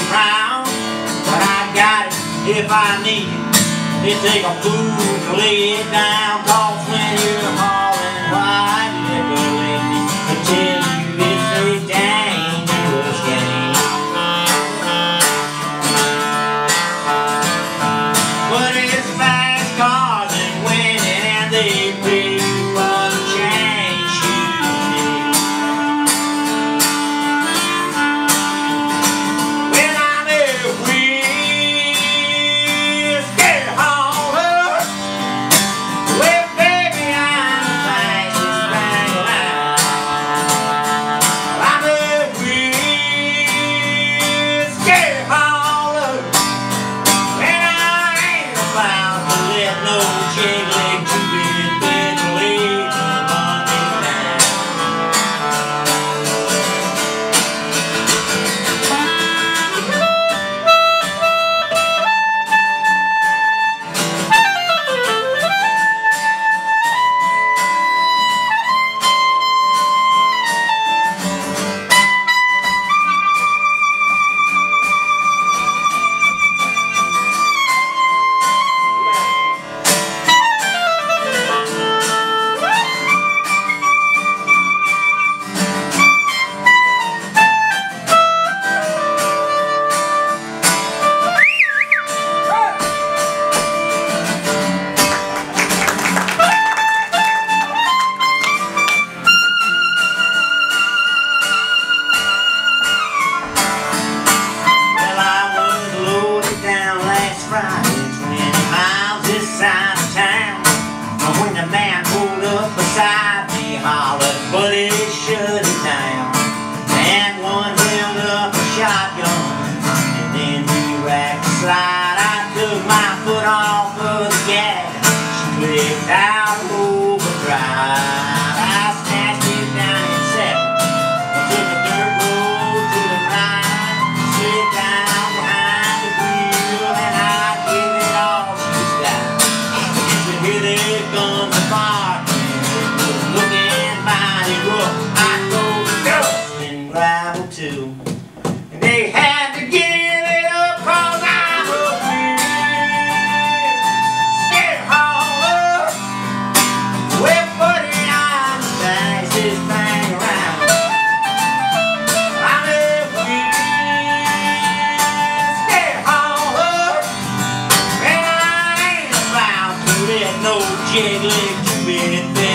around, but I got it if I need it. It take a fool to lay it down, 'cause when you're hauling white liquor lately, I tell you it's a dangerous game. But it's fast cars and winning, and they pay you for the change you need. When I'm a whiskey hauler, well, baby, I'm the fastest thing around. I'm a whiskey hauler, and I ain't about to let no chick-leg two-bit bitch leave me run me down. Well, I was loaded down last Friday, 20 miles this side of town. And when the man pulled up beside me, hollered, "Buddy, shut it down." And one held up a shotgun, and then he racked the slide. I took my foot off of the gas, she clicked out of overdrive. I snatched it down in Sept, took a dirt road to the right, slid down behind the wheel, and I gave it all she's got. You could hear the guns barking, it was looking mighty rough. I drove dust and gravel too, and they had to give it up, 'cause I'm a whiskey hauler. Well, buddy, I'm the fastest thing around. I'm a whiskey hauler, and I ain't about to let no chick-leg two-bit